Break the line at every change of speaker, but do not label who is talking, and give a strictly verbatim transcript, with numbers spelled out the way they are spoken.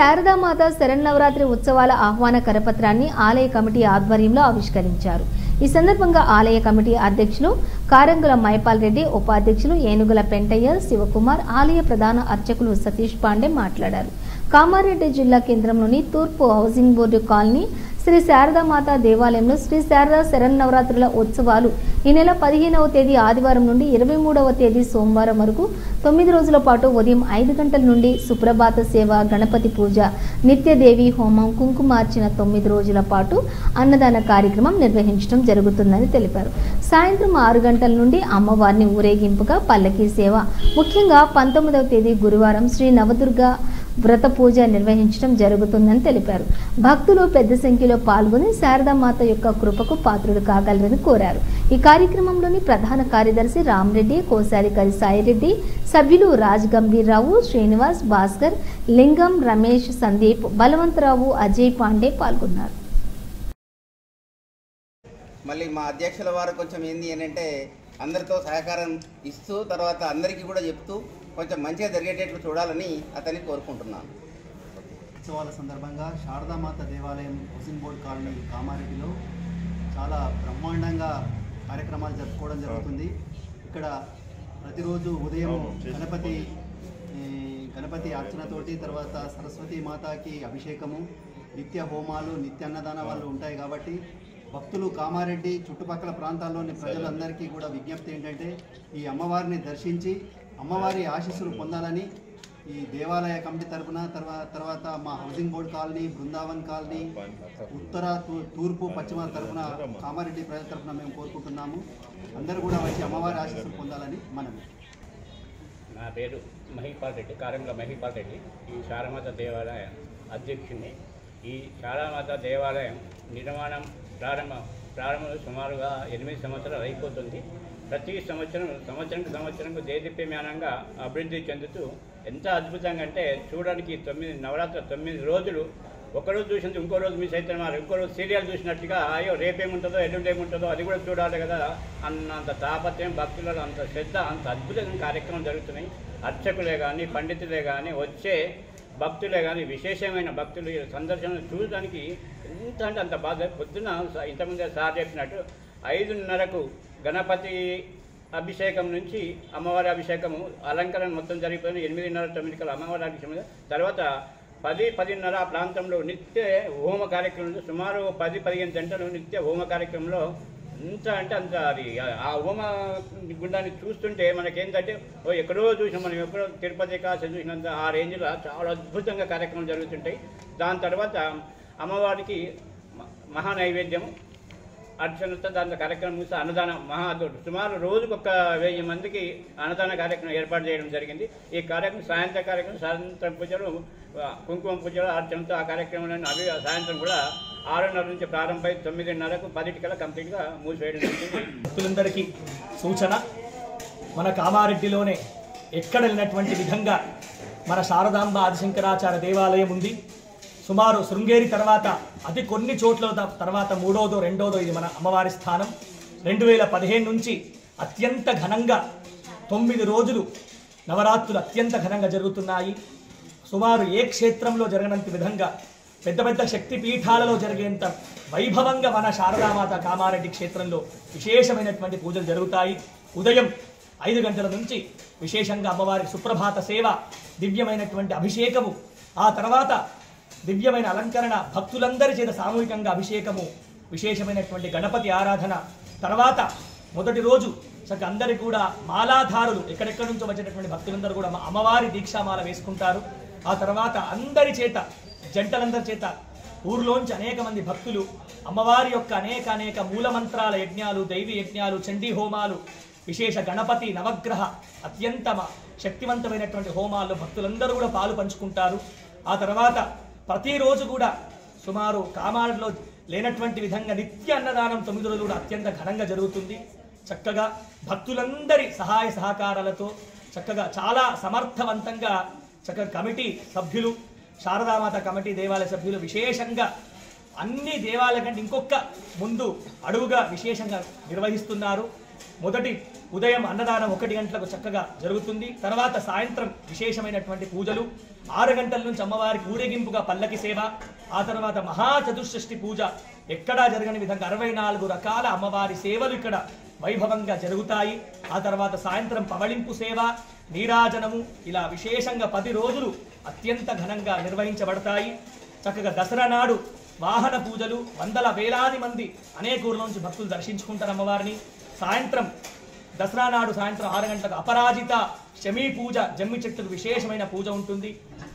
శారదామాత శరన్నవరాత్రి ఉత్సవాల ఆహ్వాన కరపత్రాన్ని ఆలయ కమిటీ ఆధ్వర్యంలో ఆవిష్కరించారు। ఈ సందర్భంగా ఆలయ కమిటీ అధ్యక్షులు కారంగుల మైపాల్ రెడ్డి, ఉపాధ్యక్షులు ఏనుగుల పెంటయ్య, శివకుమార్, ఆలయ ప్రధాన అర్చకులు సతీష్ పాండే మాట్లాడారు। కామారెడ్డి జిల్లా కేంద్రంలోని తూర్పు housing board colony Sri Saradamata దేవాలయంలో శ్రీ శారదా శరన్నవరాత్రుల ఉత్సవాలు ఈ నెల పదిహేనవ తేదీ ఆదివారం నుండి ఇరవై మూడవ తేదీ సోమవారం వరకు తొమ్మిది రోజుల పాటు ఉదయం ఐదు గంటల నుండి సుప్రభాత సేవ, గణపతి పూజ, నిత్యదేవి హోమం, కుంకుమార్చన తొమ్మిది రోజుల పాటు అన్నదాన కార్యక్రమం నిర్వహించడం జరుగుతుందని తెలిపారు। సాయంత్రం ఆరు గంటల నుండి అమ్మవారిని ఊరేగింపుగా పల్లకీ సేవ, ముఖ్యంగా పంతొమ్మిదవ తేదీ గురువారం శ్రీ నవదుర్గ వ్రత పూజ నిర్వహించడం జరుగుతుందని తెలిపారు। భక్తులు పెద్ద సంఖ్యలో పాల్గొని శారదామాత యొక్క కృపకు పాత్రులు కాగలరని కోరారు। ఈ కార్యక్రమంలోని ప్రధాన కార్యదర్శి రామరెడ్డి, కోశాధికారి సాయిరెడ్డి, సభ్యులు రాజ్ గంభీర్రావు, శ్రీనివాస్, భాస్కర్, లింగం, రమేష్, సందీప్, బలవంతరావు, అజయ్ పాండే పాల్గొన్నారు।
మళ్ళీ మా అధ్యక్షుల వారు కొంచెం ఏంది అంటే అందరితో సహకారం ఇస్తూ తర్వాత అందరికీ కూడా చెప్తూ కొంచెం మంచిగా జరిగేటట్లు చూడాలని అతన్ని కోరుకుంటున్నాను।
ఉత్సవాల సందర్భంగా శారదామాత దేవాలయం హౌసింగ్ బోర్డ్ కాలనీ కామారెడ్డిలో చాలా బ్రహ్మాండంగా కార్యక్రమాలు జరుపుకోవడం జరుగుతుంది। ఇక్కడ ప్రతిరోజు ఉదయం గణపతి గణపతి అర్చనతోటి తర్వాత సరస్వతి మాతాకి అభిషేకము, నిత్య హోమాలు, నిత్య అన్నదానాలు ఉంటాయి కాబట్టి భక్తులు కామారెడ్డి చుట్టుపక్కల ప్రాంతాల్లోని ప్రజలందరికీ కూడా విజ్ఞప్తి ఏంటంటే ఈ అమ్మవారిని దర్శించి అమ్మవారి ఆశీస్సులు పొందాలని ఈ దేవాలయ కమిటీ తరఫున తర్వాత తర్వాత మా housing board colony, Brindavan colony, ఉత్తర తూర్పు పశ్చిమ తరఫున కామారెడ్డి ప్రజల తరఫున మేము కోరుకుంటున్నాము। అందరూ కూడా వచ్చి అమ్మవారి ఆశీస్సులు పొందాలని మనం।
నా పేరు మహిపాల్ రెడ్డి, కారంగుల మహిపాల్ రెడ్డి, ఈ శారదామాత దేవాలయ అధ్యక్షుడిని। ఈ శారదామాత దేవాలయం నిర్మాణం ప్రారంభ ప్రారంభంలో సుమారుగా ఎనిమిది సంవత్సరాలు అయిపోతుంది। ప్రతి సంవత్సరం సంవత్సరానికి సంవత్సరంకు దేదీప్యమానంగా అభివృద్ధి చెందుతూ ఎంత అద్భుతంగా అంటే చూడడానికి తొమ్మిది నవరాత్రి తొమ్మిది రోజులు ఒకరోజు చూసింది ఇంకో రోజు మిస్ అయితే మరి ఇంకో రోజు సీరియల్ చూసినట్టుగా అయ్యో రేపేముంటుందో ఎల్లుండి ఏముంటుందో అది కూడా చూడాలి కదా అన్నంత తాపత్రయం, భక్తులలో అంత శ్రద్ధ, అంత అద్భుతమైన కార్యక్రమం జరుగుతున్నాయి। అర్చకులే కానీ పండితులే కానీ వచ్చే భక్తులే కానీ విశేషమైన భక్తులు సందర్శన చూడడానికి ఎంత అంటే అంత బాధ। పొద్దున ఇంతకుముందే సార్ చెప్పినట్టు ఐదున్నరకు గణపతి అభిషేకం నుంచి అమ్మవారి అభిషేకము అలంకరణ మొత్తం జరిగిపోయిన ఎనిమిదిన్నర తొమ్మిది కల అమ్మవారి అభిషేకం, తర్వాత పది పదిన్నర ఆ ప్రాంతంలో నిత్య హోమ కార్యక్రమంలో సుమారు పది పదిహేను గంటలు నిత్య హోమ కార్యక్రమంలో ఎంత అంటే అంత అది ఆ హోమ గుండాన్ని చూస్తుంటే మనకేంటంటే ఓ ఎక్కడో చూసినాం మనం, ఎక్కడో తిరుపతి కాశీ చూసినంత ఆ రేంజ్లో చాలా అద్భుతంగా కార్యక్రమాలు జరుగుతుంటాయి। దాని తర్వాత అమ్మవారికి మహా నైవేద్యం అర్చనతో దాంట్లో కార్యక్రమం చూస్తే అన్నదానం మహాదోడు సుమారు రోజుకు ఒక వెయ్యి మందికి అన్నదాన కార్యక్రమం ఏర్పాటు చేయడం జరిగింది। ఈ కార్యక్రమం సాయంత్రం కార్యక్రమం సాయంత్రం పూజలు, కుంకుమ పూజలు, అర్చనతో ఆ కార్యక్రమాలను అవి సాయంత్రం కూడా ఆరున్నర నుంచి ప్రారంభమై తొమ్మిదిన్నరకు పదిటికల్లా కంప్లీట్గా మూసివేయడం జరిగింది।
భక్తులందరికీ సూచన, మన కామారెడ్డిలోనే ఎక్కడ లేనటువంటి విధంగా మన శారదాంబ ఆదిశంకరాచార్య దేవాలయం ఉంది। సుమారు శృంగేరి తర్వాత అతి కొన్ని చోట్ల తర్వాత మూడోదో రెండోదో ఇది మన అమ్మవారి స్థానం। రెండు వేల పదిహేను నుంచి అత్యంత ఘనంగా తొమ్మిది రోజులు నవరాత్రులు అత్యంత ఘనంగా జరుగుతున్నాయి। సుమారు ఏ క్షేత్రంలో జరగనంత విధంగా పెద్ద పెద్ద శక్తి పీఠాలలో జరిగేంత వైభవంగా మన శారదామాత కామారెడ్డి క్షేత్రంలో విశేషమైనటువంటి పూజలు జరుగుతాయి। ఉదయం ఐదు గంటల నుంచి విశేషంగా అమ్మవారికి సుప్రభాత సేవ, దివ్యమైనటువంటి అభిషేకము, ఆ తర్వాత దివ్యమైన అలంకరణ, భక్తులందరి చేత సామూహికంగా అభిషేకము, విశేషమైనటువంటి గణపతి ఆరాధన, తర్వాత మొదటి రోజు చక్కగా అందరికీ కూడా మాలాధారులు ఎక్కడెక్కడి నుంచో వచ్చేటటువంటి భక్తులందరూ కూడా అమ్మవారి దీక్షామాల వేసుకుంటారు। ఆ తర్వాత అందరి చేత జంటలందరి చేత ఊర్లోంచి అనేక మంది భక్తులు అమ్మవారి యొక్క అనేక అనేక మూలమంత్రాల యజ్ఞాలు, దైవీ యజ్ఞాలు, చండీ హోమాలు, విశేష గణపతి నవగ్రహ అత్యంత శక్తివంతమైనటువంటి హోమాల్లో భక్తులందరూ కూడా పాలు పంచుకుంటారు। ఆ తర్వాత ప్రతిరోజు కూడా సుమారు కామారెడ్డిలో లేనటువంటి విధంగా నిత్య అన్నదానం తొమ్మిది రోజులు కూడా అత్యంత ఘనంగా జరుగుతుంది। చక్కగా భక్తులందరి సహాయ సహకారాలతో చక్కగా చాలా సమర్థవంతంగా చక్కగా కమిటీ సభ్యులు, శారదామాత కమిటీ దేవాలయ సభ్యులు విశేషంగా అన్ని దేవాలయాల కంటే ఇంకొక ముందు అడుగుగా విశేషంగా నిర్వహిస్తున్నారు। మొదటి ఉదయం అన్నదానం ఒకటి గంటలకు చక్కగా జరుగుతుంది. తర్వాత సాయంత్రం విశేషమైనటువంటి పూజలు, ఆరు గంటల నుంచి అమ్మవారికి ఊరేగింపుగా పల్లకి సేవ, ఆ తర్వాత మహా చతుషష్ఠి పూజ ఎక్కడా జరగని విధంగా అరవై నాలుగు రకాల అమ్మవారి సేవలు ఇక్కడ వైభవంగా జరుగుతాయి. ఆ తర్వాత సాయంత్రం పవళింపు సేవ, నీరాజనము, ఇలా విశేషంగా పది రోజులు అత్యంత ఘనంగా నిర్వహించబడతాయి. చక్కగా దసరా నాడు వాహన పూజలు, వందల వేలాది మంది అనేక ఊర్ల నుంచి భక్తులు దర్శించుకుంటారు అమ్మవారిని. సాయంత్రం దసరా నాడు సాయంత్రం ఆరు గంటలకు అపరాజిత శమీ పూజ, జమ్మి చెట్టుకు విశేషమైన పూజ ఉంటుంది.